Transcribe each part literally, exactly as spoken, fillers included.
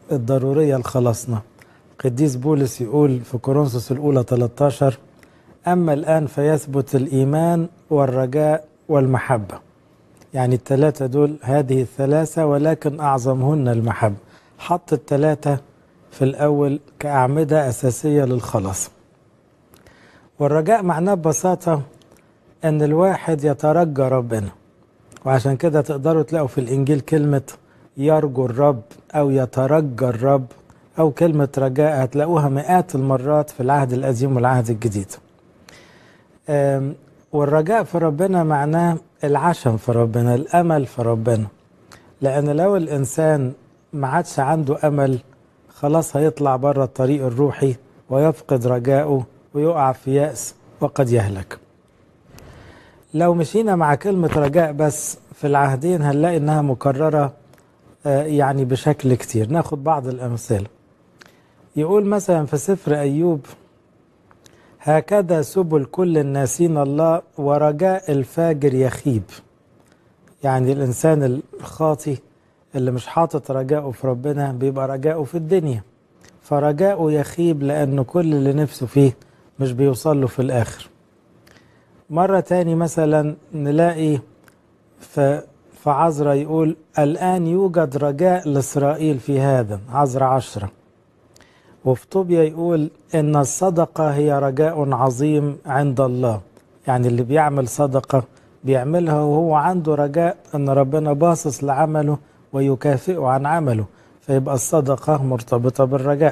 الضرورية لخلاصنا. قديس بولس يقول في كورنثوس الأولى ثلاثة عشر: أما الآن فيثبت الإيمان والرجاء والمحبة. يعني الثلاثة دول، هذه الثلاثة ولكن أعظمهن المحبة. حط الثلاثة في الأول كأعمدة أساسية للخلاص. والرجاء معناه ببساطة أن الواحد يترجى ربنا، وعشان كده تقدروا تلاقوا في الإنجيل كلمة يرجو الرب أو يترجى الرب أو كلمة رجاء، هتلاقوها مئات المرات في العهد القديم والعهد الجديد. والرجاء في ربنا معناه العشم في ربنا، الأمل في ربنا. لأن لو الإنسان ما عادش عنده أمل، خلاص هيطلع بره الطريق الروحي ويفقد رجاءه ويقع في يأس وقد يهلك. لو مشينا مع كلمة رجاء بس في العهدين هنلاقي إنها مكررة يعني بشكل كتير. ناخد بعض الأمثال. يقول مثلا في سفر أيوب: هكذا سبل كل الناسين الله ورجاء الفاجر يخيب. يعني الإنسان الخاطي اللي مش حاطط رجاءه في ربنا بيبقى رجاءه في الدنيا، فرجاءه يخيب لأنه كل اللي نفسه فيه مش بيوصل له في الآخر. مرة تاني مثلا نلاقي في في عزرا يقول: الآن يوجد رجاء لإسرائيل في هذا، عزرا عشرة. وفي طوبيا يقول: إن الصدقة هي رجاء عظيم عند الله. يعني اللي بيعمل صدقة بيعملها وهو عنده رجاء أن ربنا باصص لعمله ويكافئه عن عمله، فيبقى الصدقة مرتبطة بالرجاء.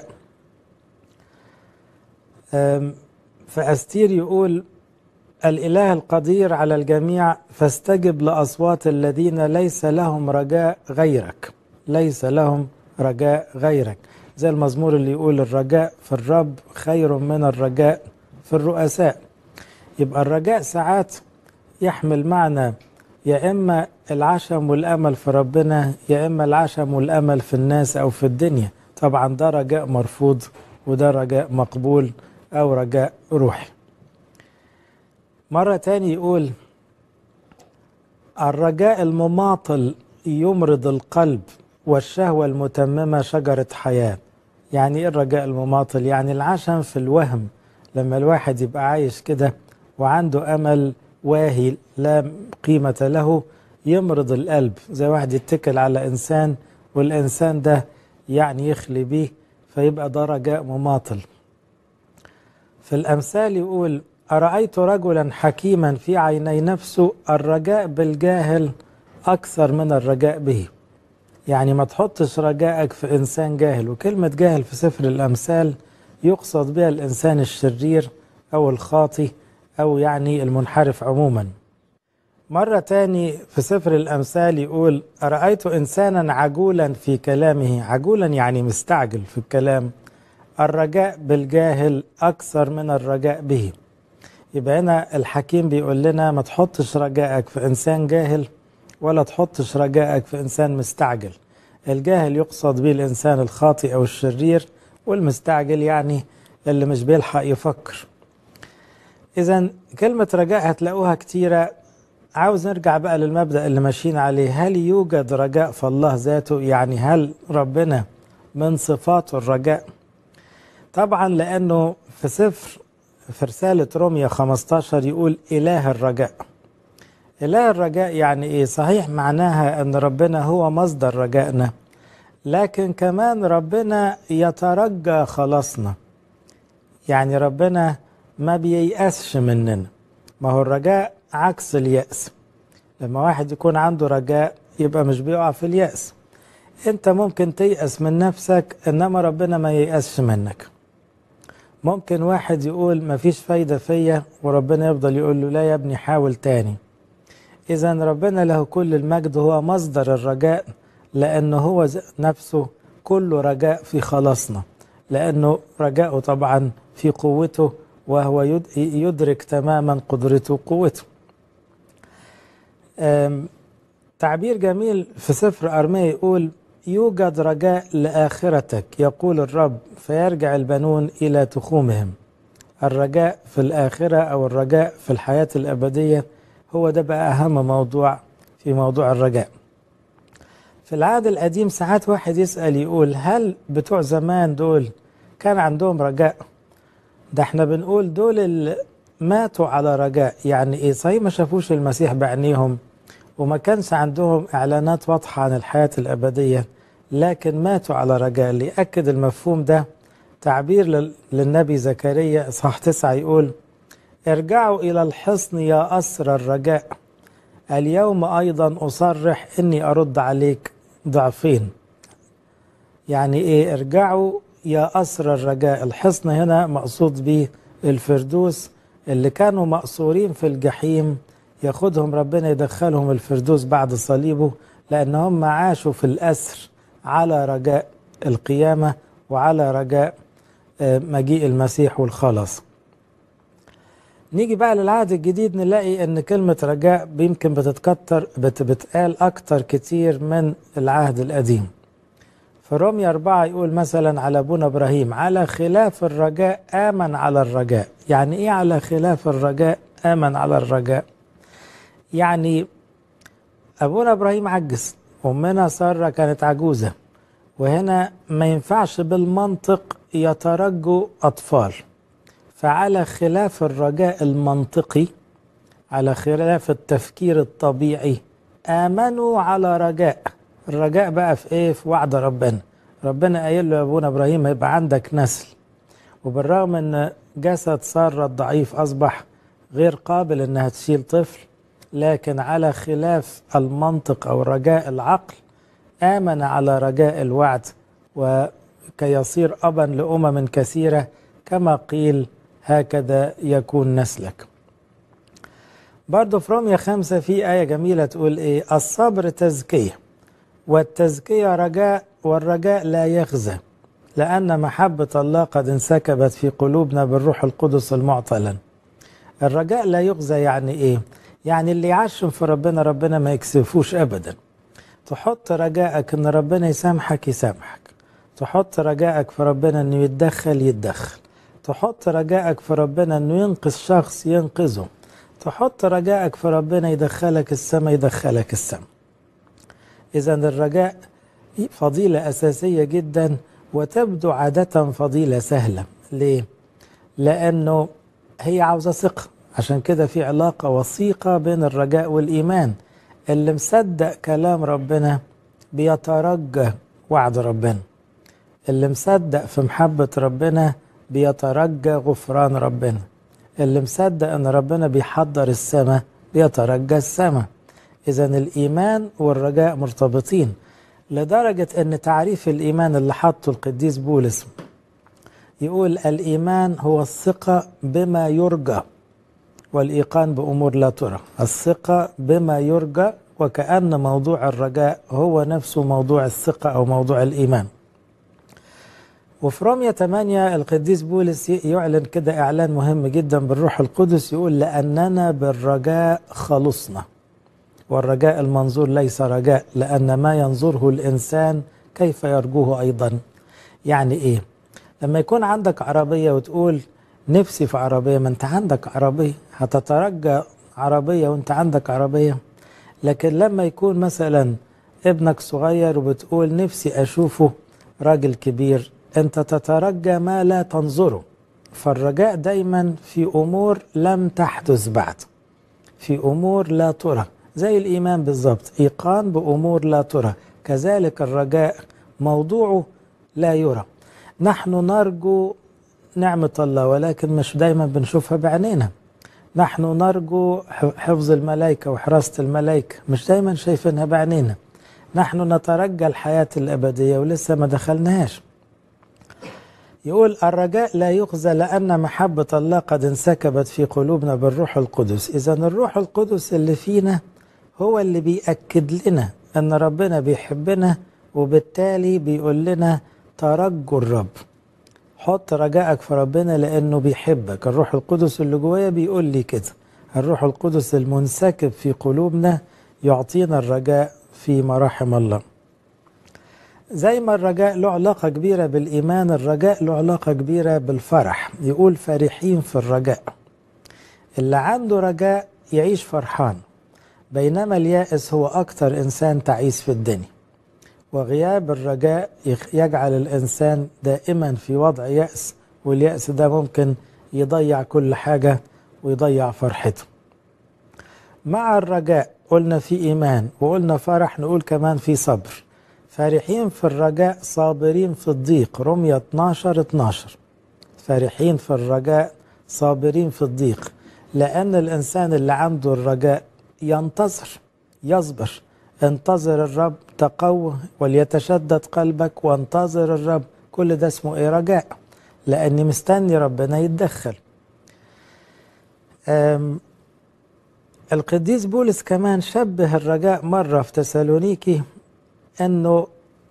فأستير يقول: الإله القدير على الجميع فاستجب لأصوات الذين ليس لهم رجاء غيرك. ليس لهم رجاء غيرك، زي المزمور اللي يقول: الرجاء في الرب خير من الرجاء في الرؤساء. يبقى الرجاء ساعات يحمل معنى يا إما العشم والأمل في ربنا، يا إما العشم والأمل في الناس أو في الدنيا. طبعا ده رجاء مرفوض وده رجاء مقبول أو رجاء روحي. مرة تاني يقول: الرجاء المماطل يمرض القلب والشهوة المتممة شجرة حياة. يعني ايه الرجاء المماطل؟ يعني العشم في الوهم، لما الواحد يبقى عايش كده وعنده أمل واهي لا قيمة له يمرض القلب، زي واحد يتكل على إنسان والإنسان ده يعني يخلي بيه، فيبقى ده رجاء مماطل. في الأمثال يقول: أرأيت رجلا حكيما في عيني نفسه، الرجاء بالجاهل أكثر من الرجاء به. يعني ما تحطش رجائك في إنسان جاهل. وكلمة جاهل في سفر الأمثال يقصد بها الإنسان الشرير أو الخاطي أو يعني المنحرف عموما. مرة تاني في سفر الأمثال يقول: أرأيت إنسانا عجولا في كلامه. عجولا يعني مستعجل في الكلام. الرجاء بالجاهل أكثر من الرجاء به. يبقى هنا الحكيم بيقول لنا ما تحطش رجائك في إنسان جاهل ولا تحطش رجائك في إنسان مستعجل. الجاهل يقصد به الإنسان الخاطئ أو الشرير، والمستعجل يعني اللي مش بيلحق يفكر. إذن كلمة رجاء هتلاقوها كتيرة. عاوز نرجع بقى للمبدأ اللي ماشيين عليه: هل يوجد رجاء في الله ذاته؟ يعني هل ربنا من صفاته الرجاء؟ طبعا، لأنه في سفر في رسالة رومية خمسة عشر يقول: إله الرجاء. إله الرجاء يعني إيه؟ صحيح معناها أن ربنا هو مصدر رجائنا، لكن كمان ربنا يترجى خلاصنا. يعني ربنا ما بييأسش مننا. ما هو الرجاء عكس اليأس. لما واحد يكون عنده رجاء يبقى مش بيقع في اليأس. انت ممكن تيأس من نفسك، انما ربنا ما ييأسش منك. ممكن واحد يقول ما فيش فايدة فيا وربنا يفضل يقول له: لا يا ابني حاول تاني. إذا ربنا له كل المجد، هو مصدر الرجاء، لأنه هو نفسه كله رجاء في خلاصنا، لأنه رجاءه طبعا في قوته، وهو يدرك تماما قدرته وقوته. تعبير جميل في سفر أرميا يقول: يوجد رجاء لآخرتك يقول الرب، فيرجع البنون إلى تخومهم. الرجاء في الآخرة أو الرجاء في الحياة الأبدية هو ده بقى أهم موضوع في موضوع الرجاء. في العهد القديم ساعات واحد يسأل يقول هل بتوع زمان دول كان عندهم رجاء؟ ده احنا بنقول دول اللي ماتوا على رجاء. يعني ايه؟ صحيح ما شافوش المسيح بعينيهم وما كانش عندهم اعلانات واضحة عن الحياة الابدية، لكن ماتوا على رجاء. اللي يأكد المفهوم ده تعبير للنبي زكريا اصحاح تسعة يقول ارجعوا الى الحصن يا أسر الرجاء، اليوم ايضا اصرح اني ارد عليك ضعفين. يعني ايه ارجعوا يا أسر الرجاء؟ الحصن هنا مقصود به الفردوس، اللي كانوا مأسورين في الجحيم ياخدهم ربنا يدخلهم الفردوس بعد صليبه، لأن هم عاشوا في الأسر على رجاء القيامة وعلى رجاء مجيء المسيح والخلاص. نيجي بقى للعهد الجديد نلاقي ان كلمة رجاء يمكن بتتكتر بتتقال اكتر كتير من العهد القديم. في رومية أربعة يقول مثلا على أبونا إبراهيم على خلاف الرجاء آمن على الرجاء. يعني إيه على خلاف الرجاء آمن على الرجاء؟ يعني أبونا إبراهيم عجز، أمنا سارة كانت عجوزة، وهنا ما ينفعش بالمنطق يترجوا أطفال، فعلى خلاف الرجاء المنطقي، على خلاف التفكير الطبيعي، آمنوا على رجاء. الرجاء بقى في ايه؟ في وعد ربنا. ربنا قايل له يا ابونا ابراهيم هيبقى عندك نسل، وبالرغم ان جسد سارة الضعيف اصبح غير قابل انها تشيل طفل، لكن على خلاف المنطق او رجاء العقل آمن على رجاء الوعد، وكي يصير ابا لامم كثيرة كما قيل هكذا يكون نسلك. برضو في رومية خمسة في آية جميلة تقول ايه؟ الصبر تزكية، والتزكية رجاء، والرجاء لا يخزى، لأن محبة الله قد انسكبت في قلوبنا بالروح القدس المعطى لنا. الرجاء لا يخزى يعني إيه؟ يعني اللي يعشم في ربنا ربنا ما يكسفوش أبدا. تحط رجائك إن ربنا يسامحك يسامحك، تحط رجائك في ربنا إنه يتدخل يتدخل، تحط رجائك في ربنا إنه ينقذ شخص ينقذه، تحط رجائك في ربنا يدخلك السماء يدخلك السماء. إذا الرجاء فضيلة أساسية جدا، وتبدو عادة فضيلة سهلة. ليه؟ لأنه هي عاوزة ثقة. عشان كده في علاقة وثيقة بين الرجاء والإيمان. اللي مصدق كلام ربنا بيترجى وعد ربنا، اللي مصدق في محبة ربنا بيترجى غفران ربنا، اللي مصدق أن ربنا بيحضر السماء بيترجى السماء. إذن الإيمان والرجاء مرتبطين، لدرجة أن تعريف الإيمان اللي حطه القديس بولس يقول الإيمان هو الثقة بما يرجى والإيقان بأمور لا ترى. الثقة بما يرجى، وكأن موضوع الرجاء هو نفسه موضوع الثقة أو موضوع الإيمان. وفي رومية ثمانية القديس بولس يعلن كده إعلان مهم جدا بالروح القدس، يقول لأننا بالرجاء خلصنا. والرجاء المنظور ليس رجاء، لأن ما ينظره الإنسان كيف يرجوه أيضا. يعني إيه؟ لما يكون عندك عربية وتقول نفسي في عربية، ما أنت عندك عربية، هتترجى عربية وأنت عندك عربية. لكن لما يكون مثلا ابنك صغير وبتقول نفسي أشوفه راجل كبير، أنت تترجى ما لا تنظره. فالرجاء دايما في أمور لم تحدث بعد، في أمور لا ترى، زي الإيمان بالضبط، إيقان بأمور لا ترى. كذلك الرجاء موضوعه لا يرى. نحن نرجو نعمة الله، ولكن مش دايما بنشوفها بعينينا. نحن نرجو حفظ الملائكة وحراسة الملائكة، مش دايما شايفينها بعينينا. نحن نترجى الحياة الأبدية ولسه ما دخلناهاش. يقول الرجاء لا يخزى، لأن محبة الله قد انسكبت في قلوبنا بالروح القدس. إذا الروح القدس اللي فينا هو اللي بيأكد لنا أن ربنا بيحبنا، وبالتالي بيقول لنا ترجوا الرب. حط رجائك في ربنا لأنه بيحبك. الروح القدس اللي جوايا بيقول لي كده. الروح القدس المنسكب في قلوبنا يعطينا الرجاء في مراحم الله. زي ما الرجاء له علاقة كبيرة بالإيمان، الرجاء له علاقة كبيرة بالفرح. يقول فرحين في الرجاء. اللي عنده رجاء يعيش فرحان، بينما اليائس هو أكتر إنسان تعيس في الدنيا. وغياب الرجاء يجعل الإنسان دائما في وضع يأس، واليأس ده ممكن يضيع كل حاجة ويضيع فرحته. مع الرجاء قلنا في إيمان، وقلنا فرح، نقول كمان في صبر. فرحين في الرجاء صابرين في الضيق، رمية اتناشر اتناشر. فرحين في الرجاء صابرين في الضيق، لأن الإنسان اللي عنده الرجاء ينتظر يصبر. انتظر الرب، تقوه وليتشدد قلبك وانتظر الرب. كل ده اسمه ايه؟ رجاء، لأني مستني ربنا يتدخل. القديس بولس كمان شبه الرجاء مرة في تسالونيكي أنه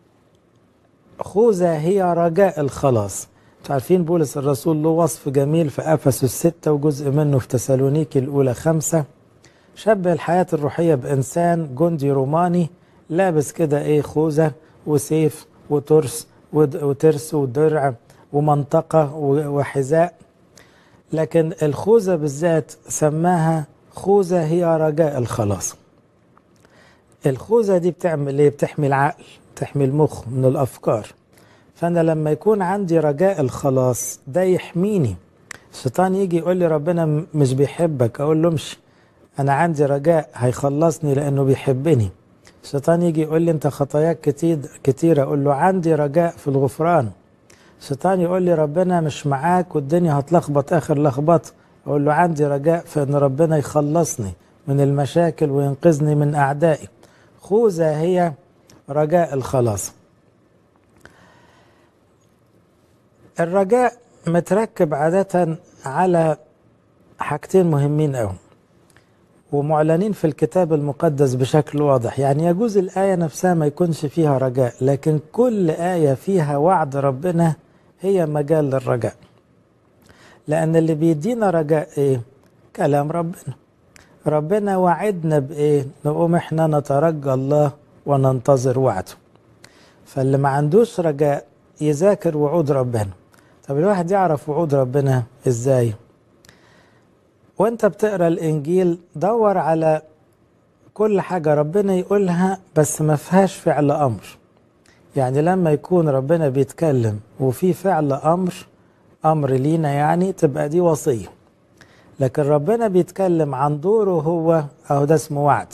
خوذة هي رجاء الخلاص. عارفين بولس الرسول له وصف جميل في أفسس ستة وجزء منه في تسالونيكي الأولى خمسة. شبه الحياة الروحية بإنسان جندي روماني لابس كده إيه؟ خوذة وسيف وترس وترس ودرع ومنطقة وحذاء. لكن الخوذة بالذات سماها خوذة هي رجاء الخلاص. الخوذة دي بتعمل ايه؟ بتحمي العقل، بتحمي المخ من الأفكار. فأنا لما يكون عندي رجاء الخلاص ده يحميني. الشيطان يجي يقول لي ربنا مش بيحبك، أقول له امشي، أنا عندي رجاء هيخلصني لأنه بيحبني. الشيطان يجي يقول لي أنت خطاياك كتير كتير، أقول له عندي رجاء في الغفران. الشيطان يقول لي ربنا مش معاك والدنيا هتلخبط آخر لخبط، أقول له عندي رجاء في أن ربنا يخلصني من المشاكل وينقذني من أعدائي. خوذة هي رجاء الخلاص. الرجاء متركب عادة على حاجتين مهمين أوي ومعلنين في الكتاب المقدس بشكل واضح. يعني يجوز الآية نفسها ما يكونش فيها رجاء، لكن كل آية فيها وعد ربنا هي مجال للرجاء. لأن اللي بيدينا رجاء إيه؟ كلام ربنا. ربنا وعدنا بإيه؟ نقوم إحنا نترجى الله وننتظر وعده. فاللي ما عندوش رجاء يذاكر وعود ربنا. طب الواحد يعرف وعود ربنا إزاي؟ وانت بتقرأ الإنجيل دور على كل حاجة ربنا يقولها بس ما فيهاش فعل أمر. يعني لما يكون ربنا بيتكلم وفي فعل أمر، أمر لينا يعني، تبقى دي وصية. لكن ربنا بيتكلم عن دوره هو، أهو ده اسمه وعد.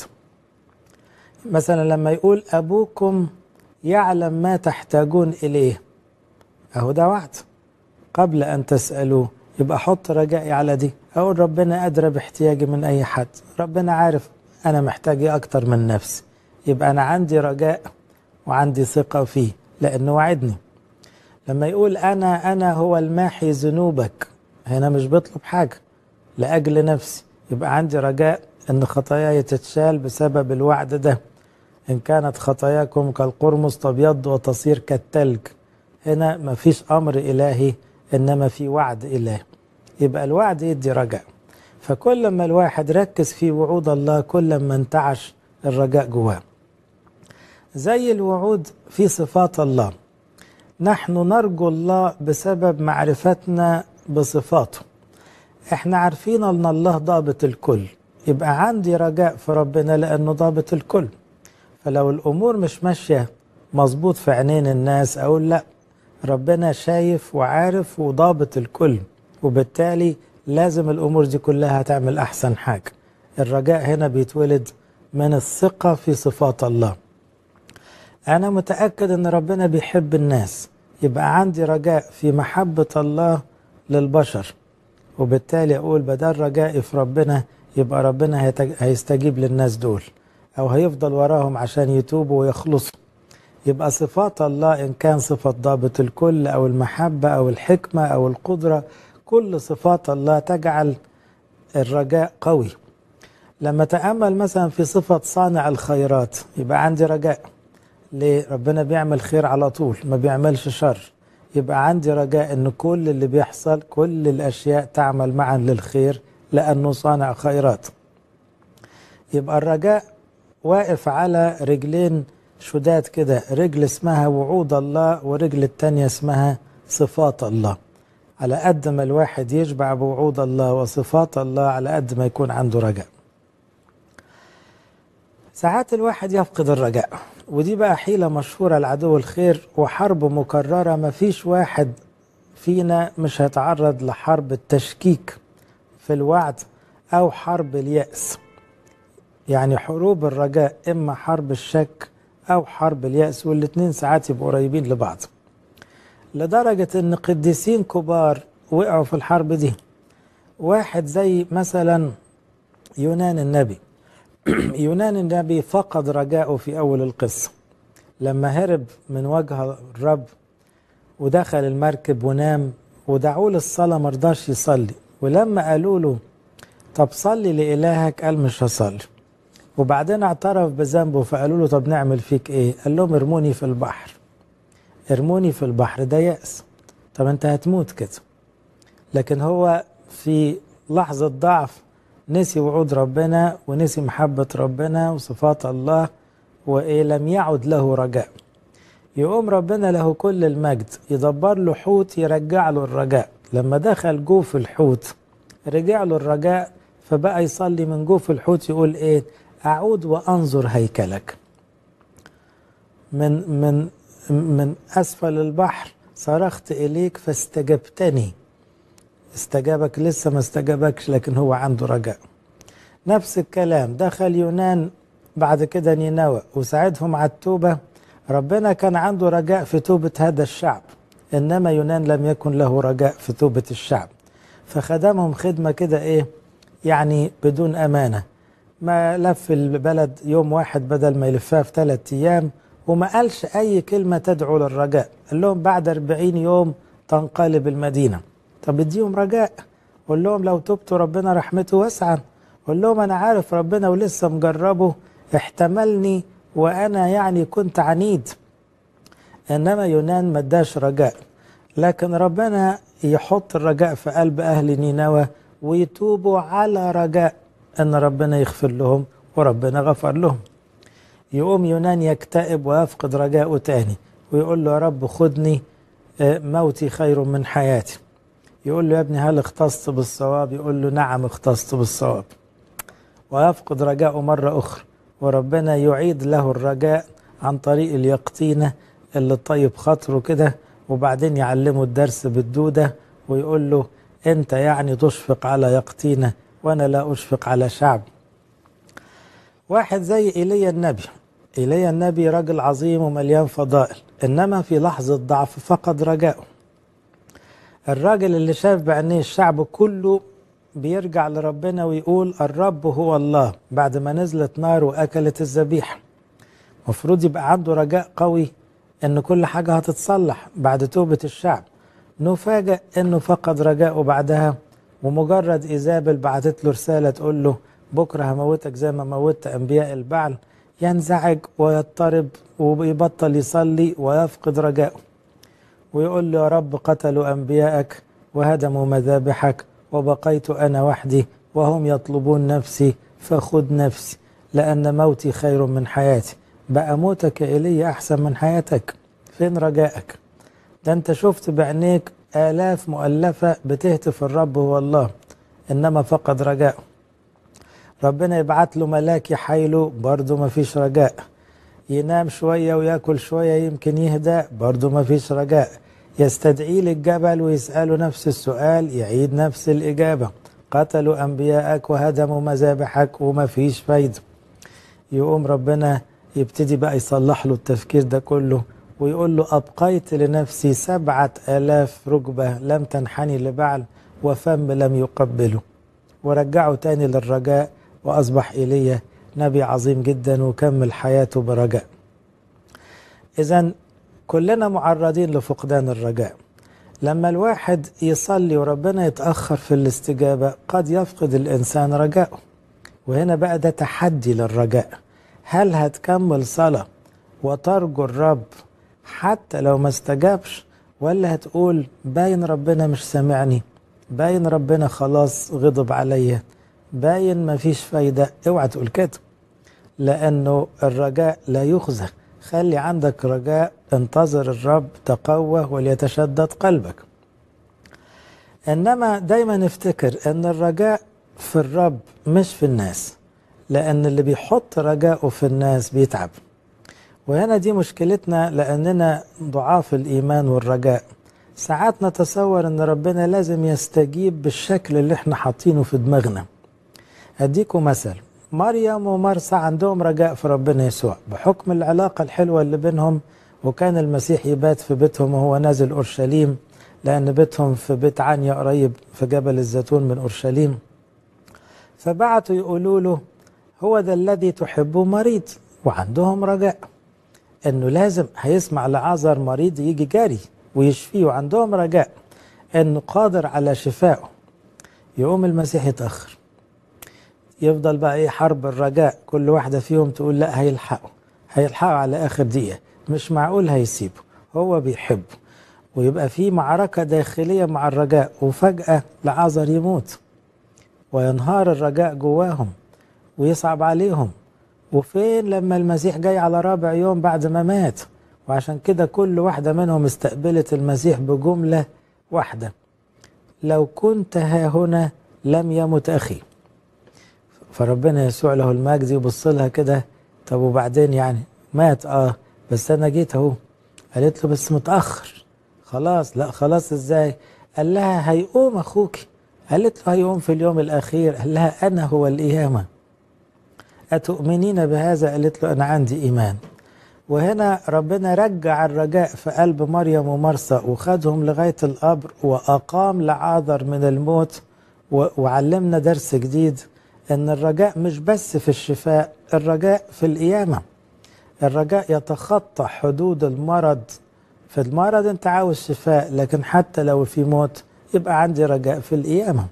مثلا لما يقول أبوكم يعلم ما تحتاجون إليه، أهو ده وعد قبل أن تسألوه. يبقى حط رجائي على دي، أقول ربنا أدرى باحتياجي من أي حد، ربنا عارف أنا محتاج إيه أكتر من نفسي. يبقى أنا عندي رجاء وعندي ثقة فيه لأنه وعدني. لما يقول أنا أنا هو الماحي ذنوبك، هنا مش بطلب حاجة لأجل نفسي، يبقى عندي رجاء أن خطاياي تتشال بسبب الوعد ده. إن كانت خطاياكم كالقرمز تبيض وتصير كالتلج. هنا مفيش أمر إلهي إنما في وعد إلهي، يبقى الوعد يدي رجاء. فكل ما الواحد ركز في وعود الله كل ما انتعش الرجاء جواه. زي الوعود في صفات الله، نحن نرجو الله بسبب معرفتنا بصفاته. احنا عارفين ان الله ضابط الكل، يبقى عندي رجاء في ربنا لانه ضابط الكل. فلو الامور مش ماشية مظبوط في عينين الناس، اقول لا، ربنا شايف وعارف وضابط الكل، وبالتالي لازم الامور دي كلها تعمل احسن حاجة. الرجاء هنا بيتولد من الثقة في صفات الله. انا متأكد ان ربنا بيحب الناس، يبقى عندي رجاء في محبة الله للبشر، وبالتالي أقول بدل رجائي في ربنا يبقى ربنا هيستجيب للناس دول أو هيفضل وراهم عشان يتوبوا ويخلصوا. يبقى صفات الله إن كان صفة ضابط الكل أو المحبة أو الحكمة أو القدرة، كل صفات الله تجعل الرجاء قوي. لما تأمل مثلا في صفة صانع الخيرات يبقى عندي رجاء. ليه؟ ربنا بيعمل خير على طول، ما بيعملش شر. يبقى عندي رجاء ان كل اللي بيحصل، كل الاشياء تعمل معا للخير لانه صانع خيرات. يبقى الرجاء واقف على رجلين شداد كده، رجل اسمها وعود الله ورجل التانية اسمها صفات الله. على قد ما الواحد يشبع بوعود الله وصفات الله على قد ما يكون عنده رجاء. ساعات الواحد يفقد الرجاء ودي بقى حيلة مشهورة لعدو الخير وحرب مكررة. ما فيش واحد فينا مش هيتعرض لحرب التشكيك في الوعد أو حرب اليأس. يعني حروب الرجاء إما حرب الشك أو حرب اليأس، والاتنين ساعات يبقوا قريبين لبعض، لدرجة إن قديسين كبار وقعوا في الحرب دي. واحد زي مثلا يونان النبي. يونان النبي فقد رجاءه في أول القصة لما هرب من وجه الرب ودخل المركب ونام، ودعوه للصلاة مرضاش يصلي، ولما قالوا له طب صلي لإلهك قال مش هصلي. وبعدين اعترف بذنبه فقالوا له طب نعمل فيك ايه؟ قال لهم ارموني في البحر. ارموني في البحر ده يأس، طب انت هتموت كده. لكن هو في لحظة ضعف نسي وعود ربنا ونسي محبة ربنا وصفات الله، وإيه لم يعد له رجاء. يقوم ربنا له كل المجد يدبر له حوت يرجع له الرجاء. لما دخل جوف الحوت رجع له الرجاء، فبقى يصلي من جوف الحوت يقول ايه؟ أعود وأنظر هيكلك. من من من أسفل البحر صرخت إليك فاستجبتني. استجابك لسه ما استجابكش، لكن هو عنده رجاء. نفس الكلام دخل يونان بعد كده نينوى وساعدهم على التوبة. ربنا كان عنده رجاء في توبة هذا الشعب، إنما يونان لم يكن له رجاء في توبة الشعب، فخدمهم خدمة كده إيه يعني بدون أمانة. ما لف البلد يوم واحد بدل ما يلفها في ثلاثة أيام، وما قالش أي كلمة تدعو للرجاء. قال لهم بعد أربعين يوم تنقلب المدينة. طب اديهم رجاء، قول لهم لو تبتوا ربنا رحمته واسعة. قول لهم أنا عارف ربنا ولسه مجربه، احتملني وأنا يعني كنت عنيد. إنما يونان ما اداش رجاء، لكن ربنا يحط الرجاء في قلب أهل نينوى ويتوبوا على رجاء أن ربنا يغفر لهم، وربنا غفر لهم. يقوم يونان يكتئب ويفقد رجاءه تاني ويقول له يا رب خدني، موتي خير من حياتي. يقول له يا ابني هل اختصت بالصواب؟ يقول له نعم اختصت بالصواب. ويفقد رجاءه مرة أخرى، وربنا يعيد له الرجاء عن طريق اليقطينة اللي طيب خاطره كده، وبعدين يعلمه الدرس بالدودة ويقول له انت يعني تشفق على يقطينة وانا لا اشفق على شعب. واحد زي ايليا النبي. ايليا النبي راجل عظيم ومليان فضائل، انما في لحظة ضعف فقد رجاءه. الراجل اللي شاف بعينيه الشعب كله بيرجع لربنا ويقول الرب هو الله بعد ما نزلت نار واكلت الذبيحة. مفروض يبقى عنده رجاء قوي ان كل حاجة هتتصلح بعد توبة الشعب. نفاجأ انه فقد رجاءه بعدها، ومجرد إيزابل بعتت له رسالة تقول له بكرة هموتك زي ما موتت أنبياء البعل، ينزعج ويضطرب ويبطل يصلي ويفقد رجاءه، ويقول له يا رب قتلوا أنبياءك وهدموا مذابحك وبقيت أنا وحدي وهم يطلبون نفسي فخذ نفسي لأن موتي خير من حياتي. بقى موتك يا إيليا أحسن من حياتك، فين رجائك؟ ده أنت شفت بعينيك آلاف مؤلفة بتهتف الرب هو الله، إنما فقد رجاءه. ربنا يبعت له ملاك يحايله برضه ما فيش رجاء. ينام شوية ويأكل شوية يمكن يهدأ برضه ما فيش رجاء. يستدعي للجبل ويسأله نفس السؤال يعيد نفس الإجابة، قتلوا أنبياءك وهدموا مذابحك وما فيش فايدة. يقوم ربنا يبتدي بقى يصلح له التفكير ده كله ويقول له أبقيت لنفسي سبعة آلاف ركبة لم تنحني لبعل وفم لم يقبله، ورجعه تاني للرجاء، وأصبح إيليا نبي عظيم جدا وكمل حياته برجاء. إذن كلنا معرضين لفقدان الرجاء. لما الواحد يصلي وربنا يتأخر في الاستجابة قد يفقد الإنسان رجاءه. وهنا بقى ده تحدي للرجاء، هل هتكمل صلاة وترجو الرب حتى لو ما استجابش، ولا هتقول باين ربنا مش سامعني، باين ربنا خلاص غضب عليا، باين ما فيش فايدة؟ اوعى تقول كده، لأنه الرجاء لا يخزى. خلي عندك رجاء، انتظر الرب، تقوى وليتشدد قلبك. إنما دايما نفتكر أن الرجاء في الرب مش في الناس، لأن اللي بيحط رجاءه في الناس بيتعب، وهنا دي مشكلتنا لأننا ضعاف الإيمان والرجاء. ساعات نتصور أن ربنا لازم يستجيب بالشكل اللي احنا حاطينه في دماغنا. أديكم مثل، مريم ومرسى عندهم رجاء في ربنا يسوع بحكم العلاقة الحلوة اللي بينهم، وكان المسيح يبات في بيتهم وهو نازل أورشليم، لأن بيتهم في بيت عنيا قريب في جبل الزيتون من أورشليم. فبعتوا يقولوا له هو ده الذي تحبه مريض، وعندهم رجاء أنه لازم هيسمع لعازر مريض يجي جاري ويشفيه، وعندهم رجاء أنه قادر على شفائه. يقوم المسيح يتأخر، يفضل بقى ايه حرب الرجاء، كل واحدة فيهم تقول لا هيلحقوا هيلحقوا على آخر دقيقة، مش معقول هيسيبه، هو بيحبه. ويبقى في معركة داخلية مع الرجاء، وفجأة لعازر يموت وينهار الرجاء جواهم ويصعب عليهم. وفين لما المسيح جاي على رابع يوم بعد ما مات؟ وعشان كده كل واحدة منهم استقبلت المسيح بجملة واحدة: لو كنت ها هنا لم يمت أخي. فربنا يسوع له المجد يبص لها كده، طب وبعدين يعني مات اه بس انا جيت اهو. قالت له بس متأخر خلاص. لا خلاص ازاي؟ قال لها هيقوم اخوك. قالت له هيقوم في اليوم الاخير. قال لها انا هو القيامة، اتؤمنين بهذا؟ قالت له انا عندي ايمان. وهنا ربنا رجع الرجاء في قلب مريم ومرسى وخدهم لغاية القبر وأقام لعازر من الموت، وعلمنا درس جديد ان الرجاء مش بس في الشفاء، الرجاء في القيامة. الرجاء يتخطى حدود المرض. في المرض انت عاوز شفاء، لكن حتى لو في موت يبقى عندي رجاء في القيامة.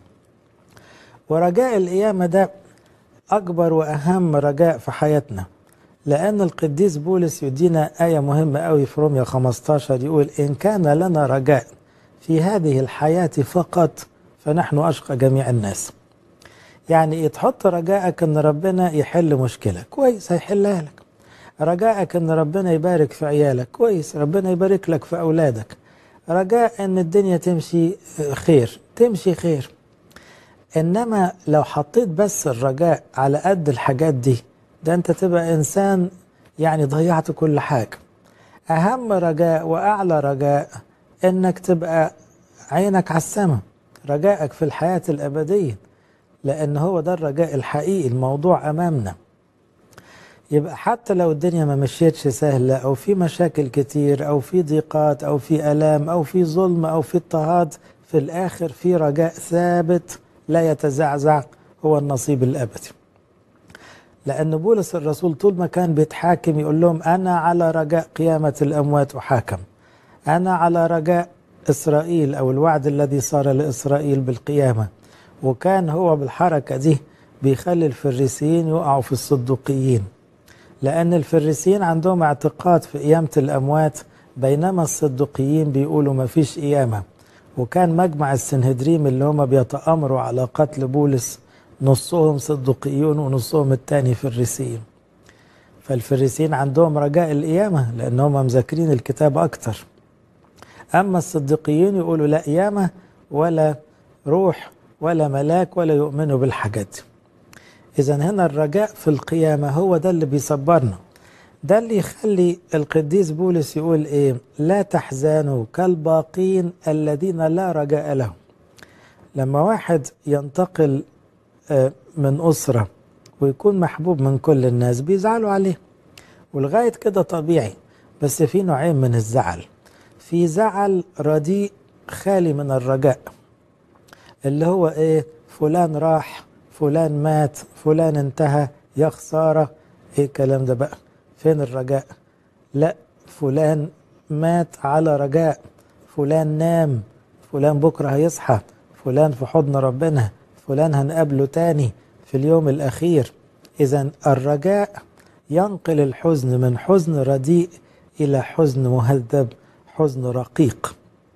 ورجاء القيامة ده أكبر وأهم رجاء في حياتنا، لأن القديس بولس يدينا آية مهمة قوي في رومية خمستاشر، يقول إن كان لنا رجاء في هذه الحياة فقط فنحن أشقى جميع الناس. يعني تحط رجائك ان ربنا يحل مشكلة، كويس هيحلها لك. رجائك ان ربنا يبارك في عيالك، كويس ربنا يبارك لك في اولادك. رجاء ان الدنيا تمشي خير، تمشي خير. انما لو حطيت بس الرجاء على قد الحاجات دي، ده انت تبقى انسان يعني ضيعت كل حاجة. اهم رجاء واعلى رجاء انك تبقى عينك على السماء، رجائك في الحياة الابدية، لأن هو ده الرجاء الحقيقي. الموضوع أمامنا. يبقى حتى لو الدنيا ما مشيتش سهلة، أو في مشاكل كتير، أو في ضيقات، أو في ألام، أو في ظلم، أو في اضطهاد، في الآخر في رجاء ثابت لا يتزعزع، هو النصيب الأبدي. لأن بولس الرسول طول ما كان بيتحاكم يقول لهم أنا على رجاء قيامة الأموات أحاكم، أنا على رجاء إسرائيل أو الوعد الذي صار لإسرائيل بالقيامة. وكان هو بالحركة دي بيخلي الفريسيين يقعوا في الصدوقيين، لأن الفريسيين عندهم اعتقاد في قيامة الأموات، بينما الصدوقيين بيقولوا ما فيش قيامة. وكان مجمع السنهدريم اللي هم بيتآمروا على قتل بولس نصهم صدوقيون ونصهم التاني فريسيين. فالفريسيين عندهم رجاء القيامة لأنهم مذاكرين الكتاب أكتر. أما الصديقيين يقولوا لا قيامة ولا روح ولا ملاك ولا يؤمنوا بالحاجات دي. إذا هنا الرجاء في القيامة هو ده اللي بيصبرنا، ده اللي يخلي القديس بولس يقول إيه؟ لا تحزنوا كالباقين الذين لا رجاء لهم. لما واحد ينتقل من أسرة ويكون محبوب من كل الناس بيزعلوا عليه، ولغاية كده طبيعي. بس في نوعين من الزعل، في زعل رديء خالي من الرجاء، اللي هو ايه؟ فلان راح، فلان مات، فلان انتهى، يا خسارة. ايه الكلام ده بقى؟ فين الرجاء؟ لا، فلان مات على رجاء، فلان نام، فلان بكرة هيصحى، فلان في حضن ربنا، فلان هنقابله تاني في اليوم الأخير. إذن الرجاء ينقل الحزن من حزن رديء إلى حزن مهذب، حزن رقيق.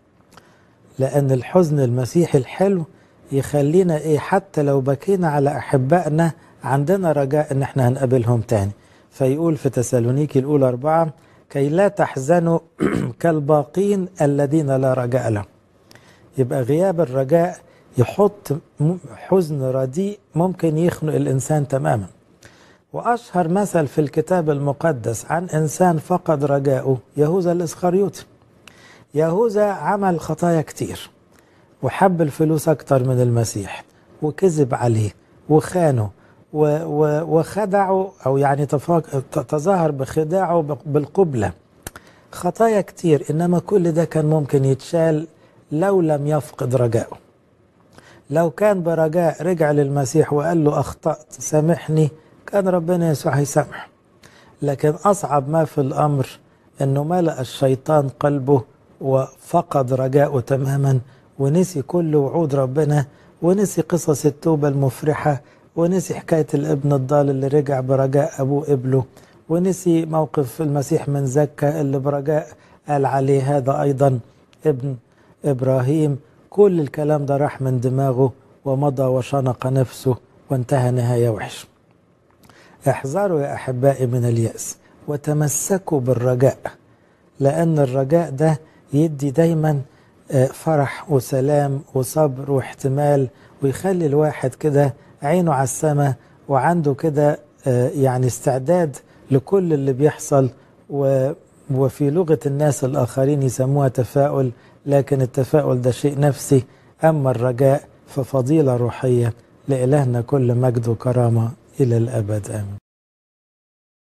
لأن الحزن المسيحي الحلو يخلينا إيه؟ حتى لو بكينا على أحبائنا عندنا رجاء إن احنا هنقابلهم تاني. فيقول في تسالونيكي الأولى أربعة كي لا تحزنوا كالباقين الذين لا رجاء لهم. يبقى غياب الرجاء يحط حزن رديء ممكن يخنق الإنسان تماما. وأشهر مثل في الكتاب المقدس عن إنسان فقد رجاؤه يهوذا الإسخريوطي. يهوذا عمل خطايا كتير وحب الفلوس أكتر من المسيح وكذب عليه وخانه وخدعه، أو يعني تظاهر بخداعه بالقبلة. خطايا كتير، إنما كل ده كان ممكن يتشال لو لم يفقد رجاؤه. لو كان برجاء رجع للمسيح وقال له أخطأت سامحني، كان ربنا يسوع هيسامحه. لكن أصعب ما في الأمر أنه ملأ الشيطان قلبه وفقد رجاؤه تماما، ونسي كل وعود ربنا، ونسي قصص التوبة المفرحة، ونسي حكاية الابن الضال اللي رجع برجاء أبوه قبله، ونسي موقف المسيح من زكا اللي برجاء قال عليه هذا أيضا ابن إبراهيم. كل الكلام ده راح من دماغه ومضى وشنق نفسه وانتهى نهاية وحش. احذروا يا أحبائي من اليأس وتمسكوا بالرجاء، لأن الرجاء ده يدي دايما فرح وسلام وصبر واحتمال، ويخلي الواحد كده عينه على السماء وعنده كده يعني استعداد لكل اللي بيحصل. وفي لغة الناس الآخرين يسموها تفاؤل، لكن التفاؤل ده شيء نفسي، أما الرجاء ففضيلة روحية. لإلهنا كل مجد وكرامة إلى الأبد، آمين.